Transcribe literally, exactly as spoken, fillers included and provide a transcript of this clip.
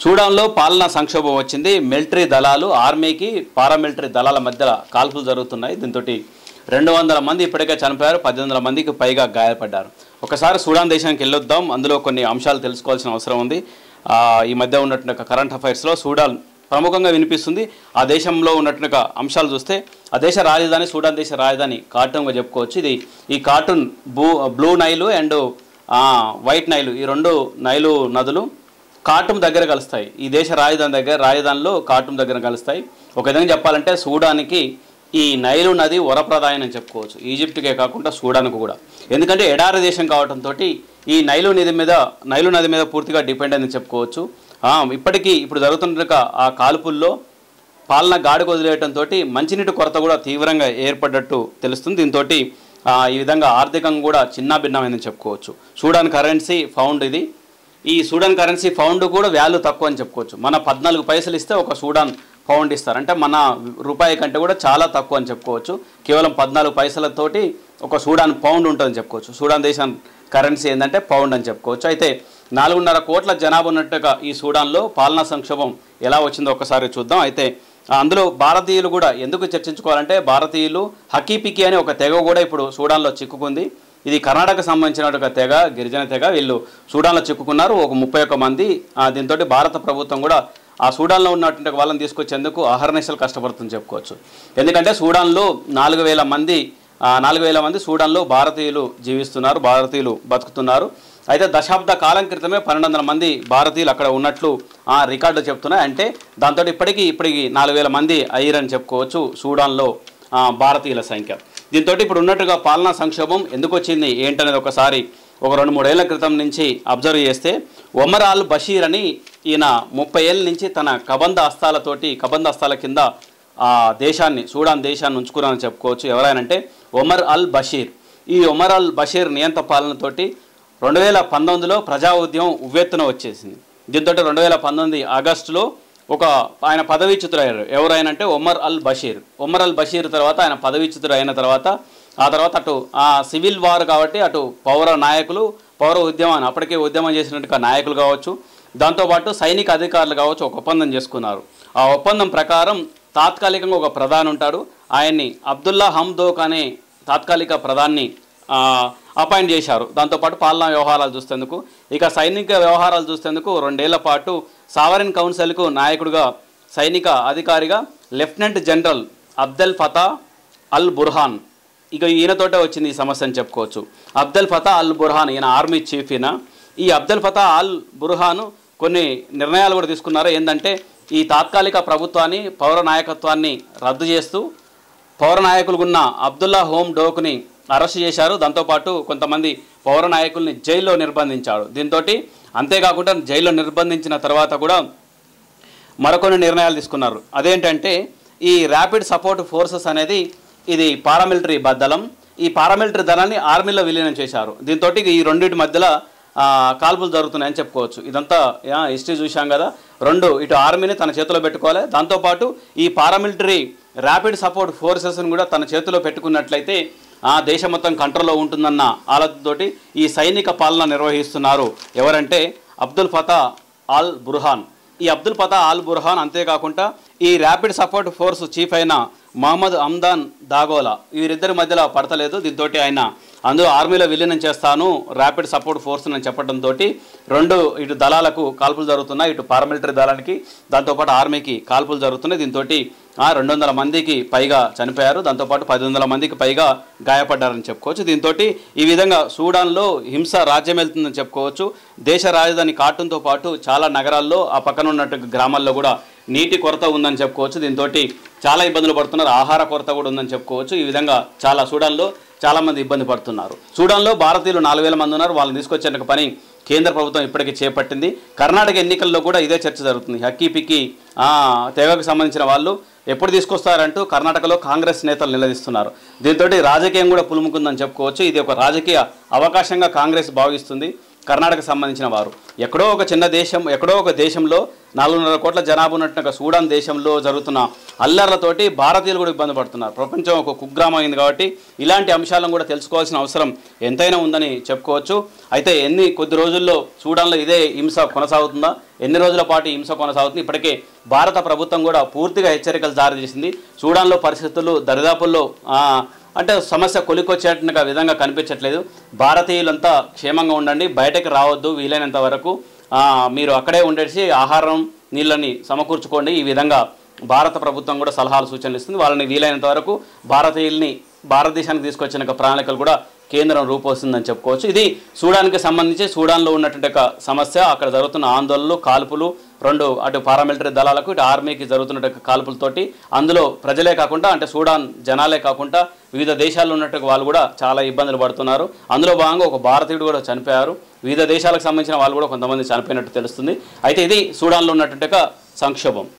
సూడాన్లో పాలనా సంక్షోభం వచ్చింది. మిలిటరీ దళాలు ఆర్మీకి పారామిలిటరీ దళాల మధ్య కాల్పులు జరుగుతున్నాయి. దీంతో రెండు వందల మంది ఇప్పటికే చనిపోయారు, పద్దెనిమిది వందల మందికి పైగా గాయపడ్డారు. ఒకసారి సూడాన్ దేశానికి వెళ్ళొద్దాం, అందులో కొన్ని అంశాలు తెలుసుకోవాల్సిన అవసరం ఉంది. ఈ మధ్య ఉన్నటువంటి కరెంట్ అఫైర్స్లో సూడాన్ ప్రముఖంగా వినిపిస్తుంది. ఆ దేశంలో ఉన్నట్టుగా అంశాలు చూస్తే ఆ దేశ రాజధాని సూడాన్ దేశ రాజధాని కార్టూన్గా చెప్పుకోవచ్చు. ఇది ఈ cartoon blue blue Nile and white Nile ఈ రెండు నైలు నదులు కార్టూమ్ దగ్గర కలుస్తాయి. ఈ దేశ రాజధాని దగ్గర రాజధానిలో కార్టూమ్ దగ్గర కలుస్తాయి. ఒక విధంగా చెప్పాలంటే సూడాన్కి ఈ నైలు నది వరప్రదాయం అని చెప్పుకోవచ్చు, ఈజిప్ట్కే కాకుండా సూడాన్కు కూడా. ఎందుకంటే ఎడారి దేశం కావడంతో ఈ నైలు నది మీద నైలు నది మీద పూర్తిగా డిపెండ్ అని చెప్పుకోవచ్చు. ఇప్పటికీ ఇప్పుడు జరుగుతున్న ఆ కాల్పుల్లో పాలన గాడికి వదిలేయడంతో మంచినీటి కొరత కూడా తీవ్రంగా ఏర్పడ్డట్టు తెలుస్తుంది. దీంతో ఈ విధంగా ఆర్థికంగా కూడా చిన్నాభిన్నమైందని చెప్పుకోవచ్చు. సూడాన్ కరెన్సీ ఫౌండ్ ఇది. ఈ సూడాన్ కరెన్సీ ఫౌండ్ కూడా వాల్యూ తక్కువ అని చెప్పుకోవచ్చు. మన పద్నాలుగు పైసలు ఇస్తే ఒక సూడాన్ పౌండ్ ఇస్తారు, అంటే మన రూపాయి కంటే కూడా చాలా తక్కువ అని చెప్పుకోవచ్చు. కేవలం పద్నాలుగు పైసలతోటి ఒక సూడాన్ పౌండ్ ఉంటుందని చెప్పుకోవచ్చు. సూడాన్ దేశం కరెన్సీ ఏంటంటే పౌండ్ అని చెప్పుకోవచ్చు. అయితే నాలుగున్నర కోట్ల జనాభా ఉన్నట్టుగా ఈ సూడాన్లో పాలనా సంక్షోభం ఎలా వచ్చిందో ఒకసారి చూద్దాం. అయితే అందులో భారతీయులు కూడా ఎందుకు చర్చించుకోవాలంటే భారతీయులు హకీపికి అని ఒక తెగ కూడా ఇప్పుడు సూడాన్లో చిక్కుకుంది. ఇది కర్ణాటకకు సంబంధించిన ఒక తెగ, గిరిజన తెగ. వీళ్ళు సూడాన్లో చిక్కుకున్నారు, ఒక ముప్పై ఒక్క మంది. దీంతో భారత ప్రభుత్వం కూడా ఆ సూడాన్లో ఉన్నటువంటి వాళ్ళని తీసుకొచ్చేందుకు అహర్నిశలు కష్టపడుతుందని చెప్పుకోవచ్చు. ఎందుకంటే సూడాన్లో నాలుగు వేల మంది నాలుగు వేల మంది సూడాన్లో భారతీయులు జీవిస్తున్నారు, భారతీయులు బతుకుతున్నారు. అయితే దశాబ్ద కాలం క్రితమే పన్నెండు వందల మంది భారతీయులు అక్కడ ఉన్నట్లు ఆ రికార్డు చెప్తున్నాయి. అంటే దాంతో ఇప్పటికీ ఇప్పటికి నాలుగు వేల మంది అయ్యారని చెప్పుకోవచ్చు సూడాన్లో భారతీయుల సంఖ్య. దీంతో ఇప్పుడు ఉన్నట్టుగా పాలనా సంక్షోభం ఎందుకు వచ్చింది ఏంటనేది ఒకసారి ఒక రెండు మూడేళ్ల క్రితం నుంచి అబ్జర్వ్ చేస్తే ఒమర్ అల్ బషీర్ అని ఈయన ముప్పై ఏళ్ళ నుంచి తన కబంధ హస్తాలతోటి కబంధ హస్తాల కింద ఆ దేశాన్ని సూడాన్ దేశాన్ని ఉంచుకున్నారని చెప్పుకోవచ్చు. ఎవరైనంటే ఒమర్ అల్ బషీర్. ఈ ఒమర్ అల్ బషీర్ నియంత పాలనతోటి రెండు వేల పంతొమ్మిదిలో ప్రజా ఉద్యమం ఉవ్వెత్తున వచ్చేసింది. దీంతో రెండు వేల పంతొమ్మిది ఆగస్టులో ఒక ఆయన పదవీచ్యుతులయ్యారు. ఎవరైనంటే ఒమర్ అల్ బషీర్. ఒమర్ అల్ బషీర్ తర్వాత ఆయన పదవీచ్యుతుడు అయిన తర్వాత ఆ తర్వాత అటు ఆ సివిల్ వార్ కాబట్టి అటు పౌర నాయకులు పౌర ఉద్యమాన్ని అప్పటికే ఉద్యమం చేసినట్టుగా నాయకులు కావచ్చు, దాంతోపాటు సైనిక అధికారులు కావచ్చు ఒక ఒప్పందం చేసుకున్నారు. ఆ ఒప్పందం ప్రకారం తాత్కాలికంగా ఒక ప్రధాని ఉంటాడు. ఆయన్ని అబ్దుల్లా హమ్దోక్ అనే తాత్కాలిక ప్రధాన్ని అపాయింట్ చేశారు. దాంతోపాటు పాలనా వ్యవహారాలు చూసేందుకు, ఇక సైనిక వ్యవహారాలు చూసేందుకు రెండేళ్ల పాటు సావరిన్ కౌన్సిల్కు నాయకుడిగా సైనిక అధికారిగా lieutenant general Abdel Fattah al Burhan. ఇక ఈయనతోటే వచ్చింది ఈ సమస్య అని చెప్పుకోవచ్చు. అబ్దెల్ ఫతా అల్ బుర్హాన్ ఈయన ఆర్మీ చీఫ్. ఈయన ఈ అబ్దెల్ ఫతా అల్ బుర్హాన్ కొన్ని నిర్ణయాలు కూడా తీసుకున్నారు. ఏంటంటే ఈ తాత్కాలిక ప్రభుత్వాన్ని పౌర నాయకత్వాన్ని రద్దు చేస్తూ పౌర నాయకులుగున్న అబ్దుల్లా హోమ్ డోక్ని అరెస్ట్ చేశారు. దాంతోపాటు కొంతమంది పౌర నాయకుల్ని జైల్లో నిర్బంధించాడు. దీంతో అంతేకాకుండా జైల్లో నిర్బంధించిన తర్వాత కూడా మరికొన్ని నిర్ణయాలు తీసుకున్నారు. అదేంటంటే ఈ ర్యాపిడ్ సపోర్ట్ ఫోర్సెస్ అనేది ఇది పారామిలిటరీ దళం. ఈ పారామిలిటరీ దళాన్ని ఆర్మీలో విలీనం చేశారు. దీంతో ఈ రెండింటి మధ్యలో కాల్పులు జరుగుతున్నాయని చెప్పుకోవచ్చు. ఇదంతా హిస్టరీ చూశాం కదా. రెండు ఇటు ఆర్మీని తన చేతిలో పెట్టుకోవాలి, దాంతోపాటు ఈ పారామిలిటరీ ర్యాపిడ్ సపోర్ట్ ఫోర్సెస్ని కూడా తన చేతిలో పెట్టుకున్నట్లయితే ఆ దేశం మొత్తం కంట్రోల్లో ఉంటుందన్న ఆలోచనతోటి ఈ సైనిక పాలన నిర్వహిస్తున్నారు. ఎవరంటే అబ్దుల్ ఫతా అల్ బుర్హాన్. ఈ అబ్దుల్ ఫతా అల్ బుర్హాన్ అంతేకాకుండా ఈ ర్యాపిడ్ సపోర్ట్ ఫోర్స్ చీఫ్ అయిన మహమ్మద్ అమ్దాన్ దాగోలా వీరిద్దరి మధ్యలో పడతలేదు. దీంతో ఆయన అందులో ఆర్మీలో విలీనం చేస్తాను ర్యాపిడ్ సపోర్ట్ ఫోర్స్ అని చెప్పడంతో రెండు ఇటు దళాలకు కాల్పులు జరుగుతున్నాయి. ఇటు పారామిలిటరీ దళానికి దాంతోపాటు ఆర్మీకి కాల్పులు జరుగుతున్నాయి. దీంతో రెండు వందల మందికి పైగా చనిపోయారు, దాంతోపాటు పది వందల మందికి పైగా గాయపడ్డారని చెప్పుకోవచ్చు. దీంతో ఈ విధంగా సూడాన్లో హింస రాజ్యం వెళ్తుందని చెప్పుకోవచ్చు. దేశ రాజధాని కార్టూన్తో పాటు చాలా నగరాల్లో ఆ పక్కన ఉన్నట్టు గ్రామాల్లో కూడా నీటి కొరత ఉందని చెప్పుకోవచ్చు. దీంతో చాలా ఇబ్బందులు పడుతున్నారు, ఆహార కొరత కూడా ఉందని చెప్పుకోవచ్చు. ఈ విధంగా చాలా సూడాన్లో చాలామంది ఇబ్బంది పడుతున్నారు. సూడాన్లో భారతీయులు నాలుగు వేల మంది ఉన్నారు. వాళ్ళని తీసుకొచ్చే పని కేంద్ర ప్రభుత్వం ఇప్పటికీ చేపట్టింది. కర్ణాటక ఎన్నికల్లో కూడా ఇదే చర్చ జరుగుతుంది. హక్కీ పిక్కి తెగకు సంబంధించిన వాళ్ళు ఎప్పుడు తీసుకొస్తారంటూ కర్ణాటకలో కాంగ్రెస్ నేతలు నిలదీస్తున్నారు. దీంతో రాజకీయం కూడా పులుముకుందని చెప్పుకోవచ్చు. ఇది ఒక రాజకీయ అవకాశంగా కాంగ్రెస్ భావిస్తుంది. కర్ణాటకకు సంబంధించిన వారు. ఎక్కడో ఒక చిన్న దేశం, ఎక్కడో ఒక దేశంలో నాలుగున్నర కోట్ల జనాభా ఉన్నట్టుగా సూడాన్ దేశంలో జరుగుతున్న అల్లర్లతోటి భారతీయులు కూడా ఇబ్బంది పడుతున్నారు. ప్రపంచం ఒక కుగ్రామం అయింది కాబట్టి ఇలాంటి అంశాలను కూడా తెలుసుకోవాల్సిన అవసరం ఎంతైనా ఉందని చెప్పుకోవచ్చు. అయితే ఎన్ని కొద్ది రోజుల్లో సూడాన్లో ఇదే హింస కొనసాగుతుందా, ఎన్ని రోజుల పాటు హింస కొనసాగుతుంది? ఇప్పటికే భారత ప్రభుత్వం కూడా పూర్తిగా హెచ్చరికలు జారీ చేసింది. సూడాన్లో పరిస్థితులు దరిదాపుల్లో అంటే సమస్య కొలికొచ్చేట్టుగా విధంగా కనిపించట్లేదు. భారతీయులంతా క్షేమంగా ఉండండి, బయటకు రావద్దు, వీలైనంత వరకు మీరు అక్కడే ఉండేసి ఆహారం నీళ్ళని సమకూర్చుకోండి. ఈ విధంగా భారత ప్రభుత్వం కూడా సలహాలు సూచనలు ఇస్తుంది. వాళ్ళని వీలైనంత వరకు భారతీయుల్ని భారతదేశానికి తీసుకొచ్చిన ప్రణాళికలు కూడా కేంద్రం రూపొస్తుందని చెప్పుకోవచ్చు. ఇది సూడాన్కి సంబంధించి సూడాన్లో ఉన్నటువంటి ఒక సమస్య, అక్కడ జరుగుతున్న ఆందోళనలు, కాల్పులు, రెండు అటు పారామిలిటరీ దళాలకు ఇటు ఆర్మీకి జరుగుతున్న కాల్పులతోటి అందులో ప్రజలే కాకుండా అంటే సూడాన్ జనాలే కాకుండా వివిధ దేశాల్లో ఉన్నట్టు వాళ్ళు కూడా చాలా ఇబ్బందులు పడుతున్నారు. అందులో భాగంగా ఒక భారతీయుడు కూడా చనిపోయారు. వివిధ దేశాలకు సంబంధించిన వాళ్ళు కూడా కొంతమంది చనిపోయినట్టు తెలుస్తుంది. అయితే ఇది సూడాన్లో ఉన్నటువంటి సంక్షోభం.